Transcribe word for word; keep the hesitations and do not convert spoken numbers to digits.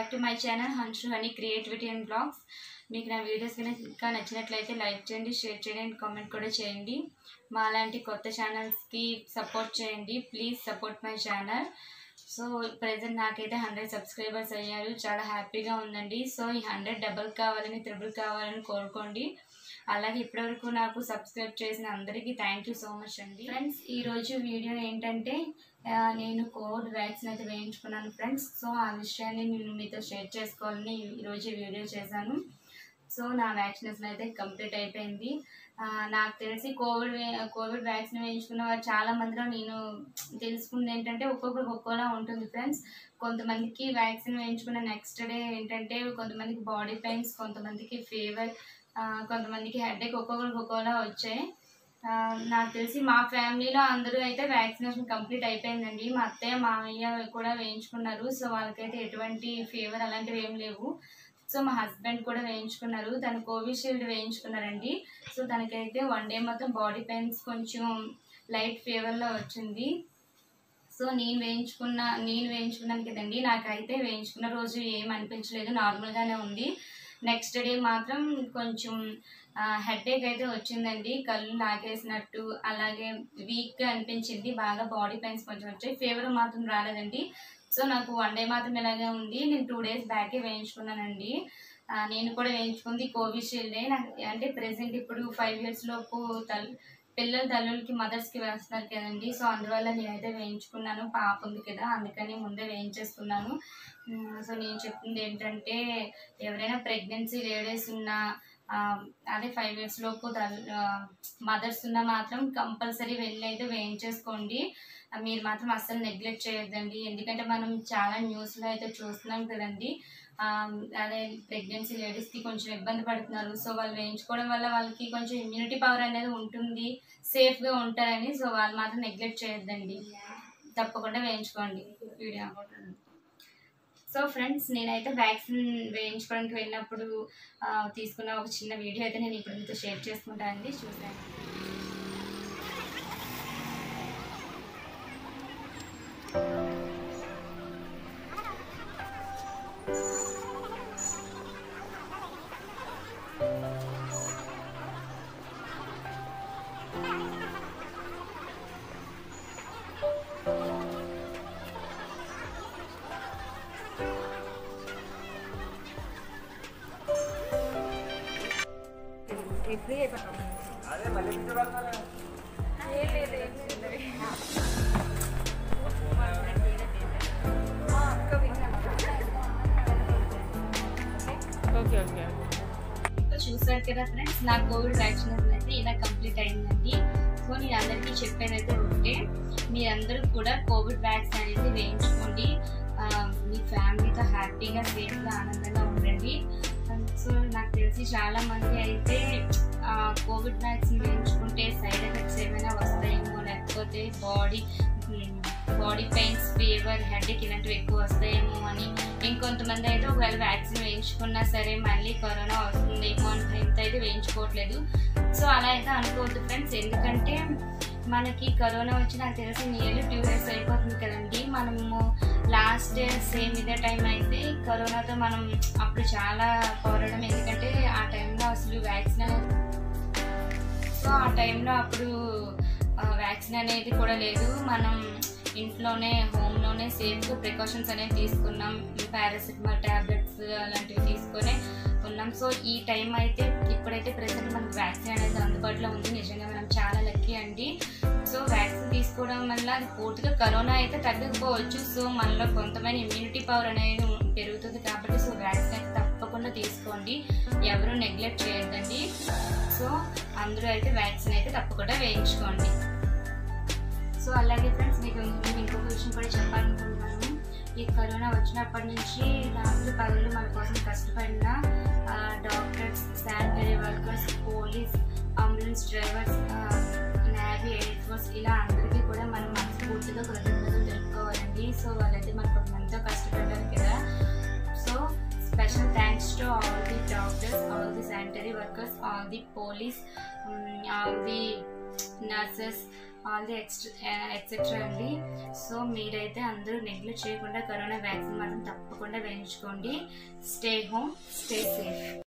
Back to my channel Hanshu honey creativity and vlogs. మీకు నా videos కనుక నచ్చినట్లయితే లైక్ చేయండి, షేర్ చేయండి అండ్ కామెంట్ కూడా చేయండి. మా లాంటి కొత్త ఛానల్స్కి సపోర్ట్ చేయండి. Please support my channel. So present నాకైతే హండ్రెడ్ సబ్స్క్రైబర్స్ అయ్యారు, చాలా హ్యాపీగా ఉందండి. సో ఈ హండ్రెడ్ డబుల్ కావాలని త్రిబుల్ కావాలని కోరుకోండి. అలాగే ఇప్పటివరకు నాకు సబ్స్క్రైబ్ చేసిన అందరికీ థ్యాంక్ యూ సో మచ్ అండి. ఫ్రెండ్స్, ఈరోజు వీడియో ఏంటంటే నేను కోవిడ్ వ్యాక్సిన్ అయితే వేయించుకున్నాను ఫ్రెండ్స్. సో ఆ విషయాన్ని నేను మీతో షేర్ చేసుకోవాలని ఈరోజు వీడియో చేశాను. సో నా వ్యాక్సినేషన్ అయితే కంప్లీట్ అయిపోయింది. నాకు తెలిసి కోవిడ్ కోవిడ్ వ్యాక్సిన్ వేయించుకున్న వారు చాలా మందిలో నేను తెలుసుకుంది ఏంటంటే ఒక్కొక్కరికి ఒక్కోలా ఉంటుంది ఫ్రెండ్స్. కొంతమందికి వ్యాక్సిన్ వేయించుకున్న నెక్స్ట్ డే ఏంటంటే కొంతమందికి బాడీ పెయిన్స్, కొంతమందికి ఫీవర్, కొంతమందికి హెడేక్, ఒక్కొక్కరికి ఒక్కోలా వచ్చాయి. నాకు తెలిసి మా ఫ్యామిలీలో అందరూ అయితే వ్యాక్సినేషన్ కంప్లీట్ అయిపోయిందండి. మా అత్తయ్య మామయ్య కూడా వేయించుకున్నారు. సో వాళ్ళకైతే ఎటువంటి ఫీవర్ అలాంటివి ఏం లేవు. సో మా హస్బెండ్ కూడా వేయించుకున్నారు, తను కోవిషీల్డ్ వేయించుకున్నారండి. సో తనకైతే వన్ డే మొత్తం బాడీ పెయిన్స్, కొంచెం లైట్ ఫీవర్లో వచ్చింది. సో నేను వేయించుకున్న నేను వేయించుకున్నాను కదండి, నాకైతే వేయించుకున్న రోజు ఏం అనిపించలేదు, నార్మల్గానే ఉంది. నెక్స్ట్ డే మాత్రం కొంచెం హెడేక్ అయితే వచ్చిందండి, కళ్ళు లాగేసినట్టు, అలాగే వీక్గా అనిపించింది, బాగా బాడీ పెయిన్స్ కొంచెం వచ్చాయి. ఫీవర్ మాత్రం రాలేదండి. సో నాకు వన్ డే మాత్రం ఇలాగే ఉంది. నేను టూ డేస్ బ్యాకే వేయించుకున్నానండి. నేను కూడా వేయించుకుంది కోవిషీల్డే. నాకు అంటే ప్రెసెంట్ ఇప్పుడు ఫైవ్ ఇయర్స్ లోపు తల్ పిల్లల తల్లులకి మదర్స్కి వేస్తున్నారు కదండి. సో అందువల్ల నేనైతే వేయించుకున్నాను, పాప ఉంది కదా అందుకని ముందే వేయించేసుకున్నాను. సో నేను చెప్తుంది ఏంటంటే ఎవరైనా ప్రెగ్నెన్సీ లేడీస్ ఉన్నా, అదే ఫైవ్ ఇయర్స్ లోపు మదర్స్ ఉన్నా మాత్రం కంపల్సరీ వెళ్ళి అయితే వేయించేసుకోండి. మీరు మాత్రం అస్సలు నెగ్లెక్ట్ చేయొద్దండి. ఎందుకంటే మనం చాలా న్యూస్లో అయితే చూస్తున్నాం కదండి, అదే ప్రెగ్నెన్సీ లేడీస్కి కొంచెం ఇబ్బంది పడుతున్నారు. సో వాళ్ళు వేయించుకోవడం వల్ల వాళ్ళకి కొంచెం ఇమ్యూనిటీ పవర్ అనేది ఉంటుంది, సేఫ్గా ఉంటారని. సో వాళ్ళు మాత్రం నెగ్లెక్ట్ చేయొద్దండి, తప్పకుండా వేయించుకోండి. వీడియో సో ఫ్రెండ్స్, నేనైతే వ్యాక్సిన్ వేయించుకోవడానికి వెళ్ళినప్పుడు తీసుకున్న ఒక చిన్న వీడియో అయితే నేను ఇప్పుడు మీతో షేర్ చేసుకుంటానండి, చూసాను. ఫ్రీ అయిపోతాం. చూసారు కదా ఫ్రెండ్స్, నా కోవిడ్ వ్యాక్సినేషన్ అయితే ఇలా కంప్లీట్ అయిందండి. సో నేను అందరికీ చెప్పేది అయితే ఒకటే, మీరందరూ కూడా కోవిడ్ వ్యాక్సిన్ అనేది వేయించుకోండి. మీ ఫ్యామిలీతో హ్యాపీగా, సేఫ్గా, ఆనందంగా ఉండండి. సో నాకు తెలిసి చాలా మంది అయితే కోవిడ్ వ్యాక్సిన్ వేయించుకుంటే సైడ్ ఎఫెక్ట్స్ ఏమైనా వస్తాయేమో, లేకపోతే body body pains, fever, headache ఇలాంటివి ఎక్కువ వస్తాయేమో అని, ఇంకొంతమంది అయితే ఒకవేళ వ్యాక్సిన్ వేయించుకున్నా సరే మళ్ళీ కరోనా వస్తుందేమో అని భయంతో అయితే వేయించుకోవట్లేదు. సో అలా అయితే అనుకోవద్దు ఫ్రెండ్స్, ఎందుకంటే మనకి కరోనా వచ్చి నాకు తెలిసి నియర్లీ టూ ఇయర్స్ అయిపోతుంది కదండి. మనము లాస్ట్ సేమ్ ఇదే టైం అయితే కరోనాతో మనం అప్పుడు చాలా పోరాడడం, ఎందుకంటే ఆ టైంలో అసలు వ్యాక్సిన్ సో ఆ టైంలో అప్పుడు వ్యాక్సిన్ అనేది కూడా లేదు. మనం ఇంట్లోనే హోమ్లోనే సేఫ్గా ప్రికాషన్స్ అనేవి తీసుకున్నాం, పారాసిటమాల్ ట్యాబ్లెట్స్ అలాంటివి తీసుకొని ఉన్నాం. సో ఈ టైం అయితే ఇప్పుడైతే ప్రెసెంట్ మనకు వ్యాక్సిన్ అనేది అందుబాటులో ఉంది. నిజంగా మనం చాలా లక్కీ అండి. సో వ్యాక్సిన్ తీసుకోవడం వల్ల అది పూర్తిగా కరోనా అయితే తగ్గకపోవచ్చు. సో మనలో కొంతమంది ఇమ్యూనిటీ పవర్ అనేది పెరుగుతుంది కాబట్టి సో వ్యాక్సిన్ అయితే తప్పకుండా తీసుకోండి, ఎవరు నెగ్లెక్ట్ చేయొద్దండి. సో అందరూ అయితే వ్యాక్సిన్ అయితే తప్పకుండా వేయించుకోండి. సో అలాగే ఫ్రెండ్స్, మీకు నేను ఇంకొక విషయం కూడా చెప్పాలనుకుంటున్నాను. ఈ కరోనా వచ్చినప్పటి నుంచి రాత్రి పగలు మన కోసం కష్టపడిన doctors, sanitary workers, police, ambulance drivers, navy, air force ఇలా అందరికీ కూడా మనం మనస్ఫూర్తిగా కృతజ్ఞతలు తెలుపుకోవాలండి. సో వాళ్ళైతే మనకు ఎంతో కష్టపడ్డారు కదా. So special thanks to all the doctors, all the sanitary workers, all the police, um, all the nurses, all the extra etcetera అండి. సో మీరైతే అందరూ నెగ్లెక్ట్ చేయకుండా కరోనా వ్యాక్సిన్ మాత్రం తప్పకుండా వేయించుకోండి. Stay home, stay safe.